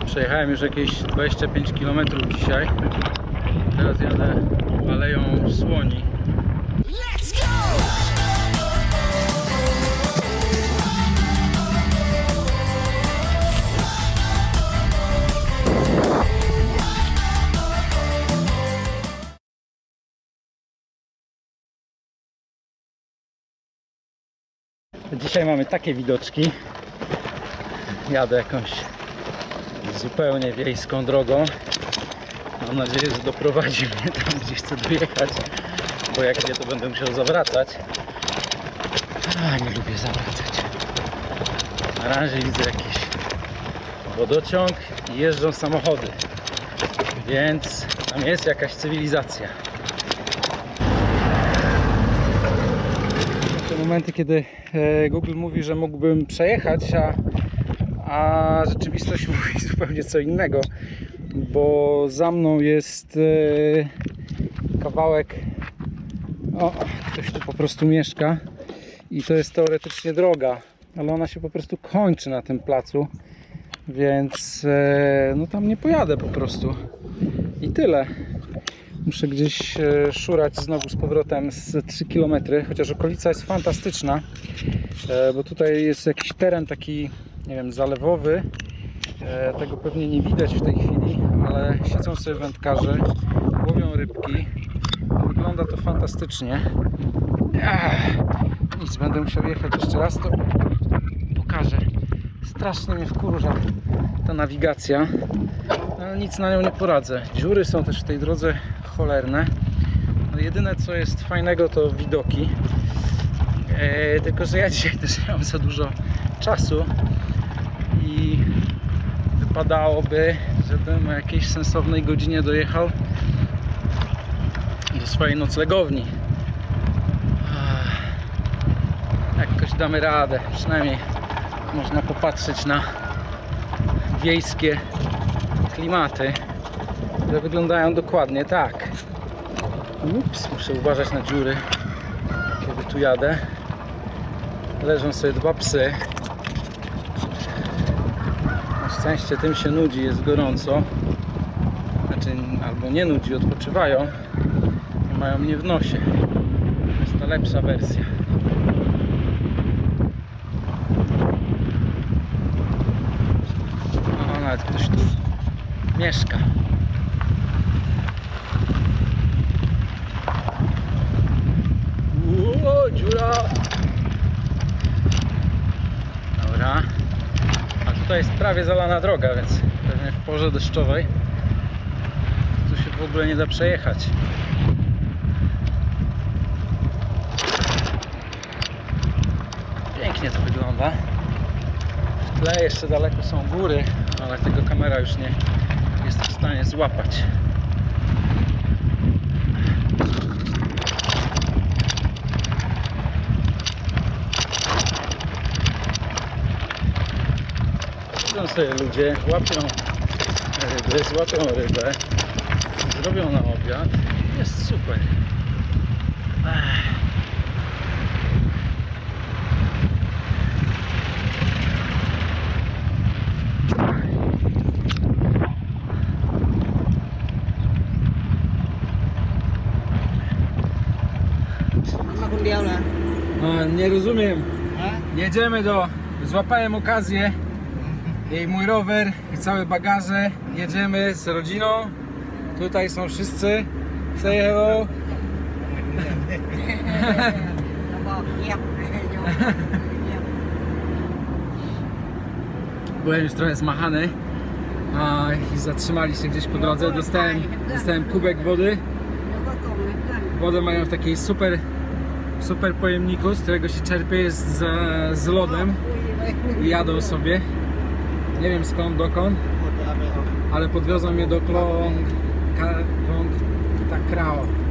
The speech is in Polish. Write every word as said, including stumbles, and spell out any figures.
Przejechałem już jakieś dwadzieścia pięć kilometrów dzisiaj. Teraz jadę Aleją Słoni. Let's go! Dzisiaj mamy takie widoczki. Jadę jakąś zupełnie wiejską drogą. Mam nadzieję, że doprowadzi mnie tam, gdzie chcę dojechać, bo jak nie, to będę musiał zawracać. A, nie lubię zawracać. Na razie widzę jakiś wodociąg i jeżdżą samochody, więc tam jest jakaś cywilizacja. Te momenty, kiedy Google mówi, że mógłbym przejechać, a, a rzeczywistość mówi zupełnie co innego, bo za mną jest kawałek, o, ktoś tu po prostu mieszka i to jest teoretycznie droga, ale ona się po prostu kończy na tym placu, więc no tam nie pojadę po prostu i tyle. Muszę gdzieś szurać znowu z powrotem z trzy kilometry, chociaż okolica jest fantastyczna, bo tutaj jest jakiś teren taki, nie wiem, zalewowy. Tego pewnie nie widać w tej chwili, ale siedzą sobie wędkarze, łowią rybki. Wygląda to fantastycznie. Ach, nic, będę musiał jechać jeszcze raz, to pokażę. Strasznie mnie wkurza ta nawigacja, ale nic na nią nie poradzę. Dziury są też w tej drodze cholerne. No jedyne co jest fajnego to widoki. E, tylko że ja dzisiaj też nie mam za dużo czasu i wypadałoby, żebym o jakiejś sensownej godzinie dojechał do swojej noclegowni. Jakoś damy radę, przynajmniej można popatrzeć na wiejskie klimaty, które wyglądają dokładnie tak. Ups, muszę uważać na dziury, kiedy tu jadę. Leżą sobie dwa psy. Na szczęście tym się nudzi, jest gorąco. Znaczy, albo nie nudzi, odpoczywają. I mają mnie w nosie. To jest ta lepsza wersja. O, nawet ktoś tu mieszka. Uuu, dziura! Dobra. A tutaj jest prawie zalana droga, więc pewnie w porze deszczowej tu się w ogóle nie da przejechać. Pięknie to wygląda. W tle jeszcze daleko są góry, ale tego kamera już nie jest w stanie złapać. Chodzą sobie ludzie, łapią ryby, złapią rybę, zrobią na obiad. Jest super. Ech. No, nie rozumiem. Jedziemy do... Złapałem okazję i mój rower i całe bagaże. Jedziemy z rodziną. Tutaj są wszyscy. Say hello. Byłem już trochę zmachany a, i zatrzymali się gdzieś po drodze. Dostałem, dostałem kubek wody. Wodę mają w takiej super super pojemniku, z którego się czerpie, jest z, z lodem i jadą sobie. Nie wiem skąd, dokąd, ale podwiozą mnie do Klong Klong Takrao.